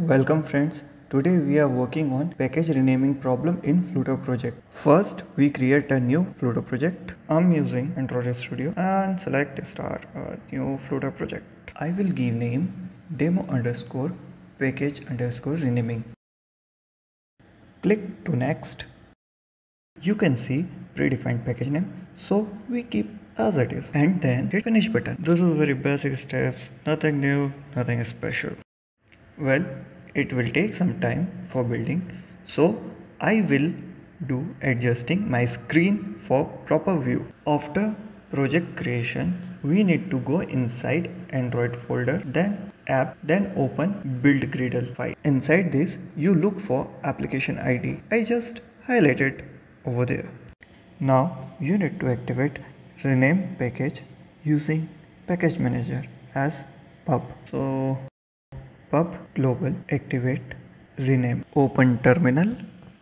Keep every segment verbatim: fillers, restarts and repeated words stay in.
Welcome friends. Today we are working on package renaming problem in Flutter project. First we create a new Flutter project. I'm using Android Studio and select start a new Flutter project. I will give name demo underscore package underscore renaming. Click to next. You can see predefined package name, so we keep as it is and then hit finish button. This is very basic steps, nothing new, nothing special. Well, it will take some time for building, so I will do adjusting my screen for proper view. After project creation, we need to go inside Android folder, then app, then open build Gradle file. Inside this, you look for application I D. I just highlight it over there. Now you need to activate rename package using package manager as pub. So pub global activate rename. Open terminal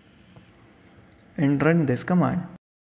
and run this command.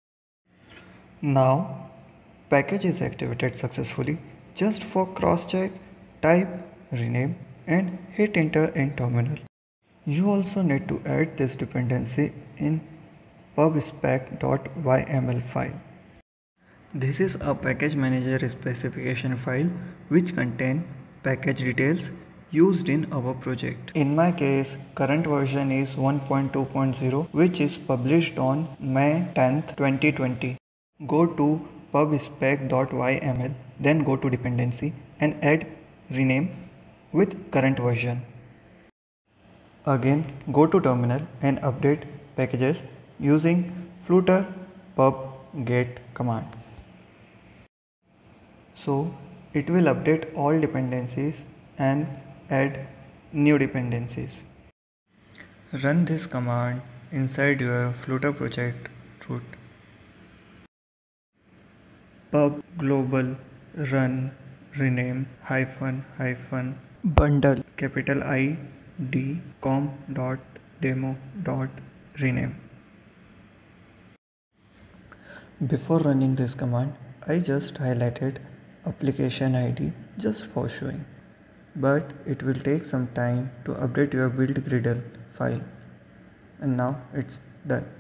Now package is activated successfully. Just for cross check, type rename and hit enter in terminal. You also need to add this dependency in pubspec.yml file. This is a package manager specification file which contain package details used in our project. In my case, current version is one point two point zero which is published on May tenth twenty twenty. Go to pubspec.yml, then go to dependency and add rename with current version. Again, go to terminal and update packages using flutter pub get command. So it will update all dependencies and add new dependencies. Run this command inside your Flutter project root. Pub global run rename hyphen hyphen bundle capital I D com dot demo dot rename. Before running this command, I just highlighted application I D just for showing, but it will take some time to update your build Gradle file, and now it's done.